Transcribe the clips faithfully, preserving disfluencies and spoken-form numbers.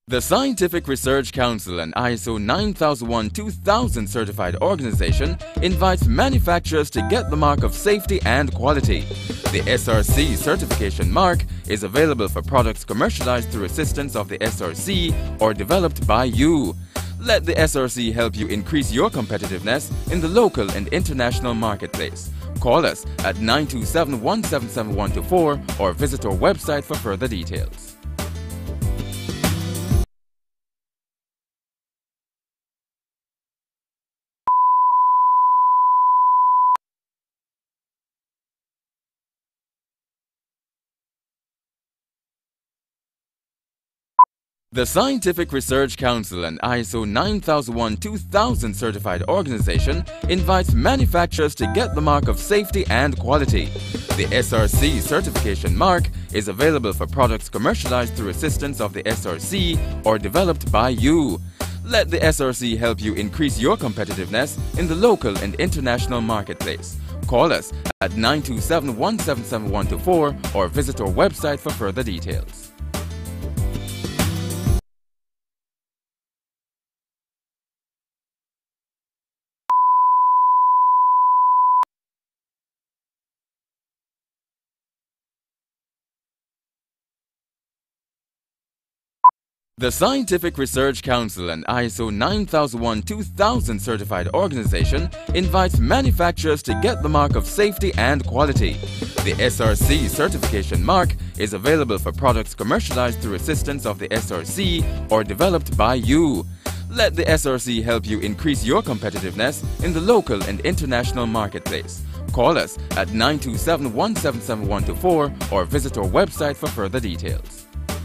The Scientific Research Council, an I S O nine thousand one two thousand certified organization, invites manufacturers to get the mark of safety and quality. The S R C certification mark is available for products commercialized through assistance of the S R C or developed by you. Let the S R C help you increase your competitiveness in the local and international marketplace. Call us at nine two seven, one seven seven one two four or visit our website for further details. The Scientific Research Council, an I S O nine thousand one two thousand certified organization, invites manufacturers to get the mark of safety and quality. The S R C certification mark is available for products commercialized through assistance of the S R C or developed by you. Let the S R C help you increase your competitiveness in the local and international marketplace. Call us at nine two seven, one seven seven one two four or visit our website for further details. The Scientific Research Council, an I S O nine thousand one two thousand certified organization, invites manufacturers to get the mark of safety and quality. The S R C certification mark is available for products commercialized through assistance of the S R C or developed by you. Let the S R C help you increase your competitiveness in the local and international marketplace. Call us at nine two seven, one seven seven one two four or visit our website for further details.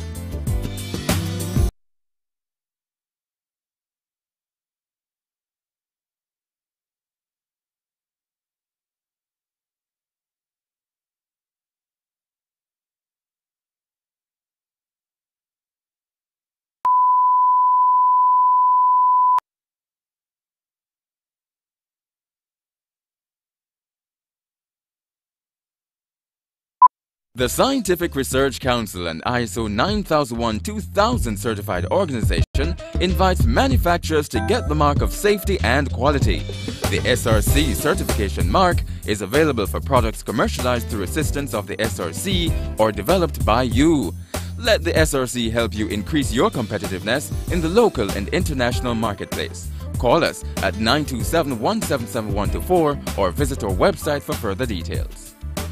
The Scientific Research Council, an I S O nine thousand one two thousand certified organization, invites manufacturers to get the mark of safety and quality. The S R C certification mark is available for products commercialized through assistance of the S R C or developed by you. Let the S R C help you increase your competitiveness in the local and international marketplace. Call us at nine two seven, one seven seven one two four or visit our website for further details.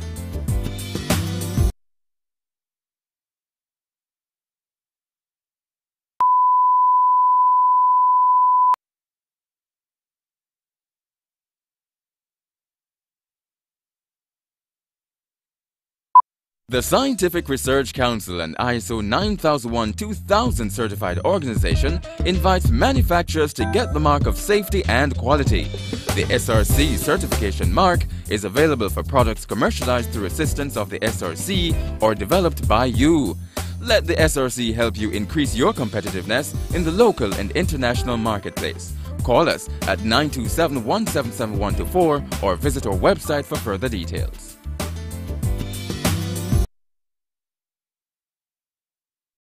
The Scientific Research Council, an I S O nine thousand one two thousand certified organization, invites manufacturers to get the mark of safety and quality. The S R C certification mark is available for products commercialized through assistance of the S R C or developed by you. Let the S R C help you increase your competitiveness in the local and international marketplace. Call us at nine two seven, one seven seven one two four or visit our website for further details.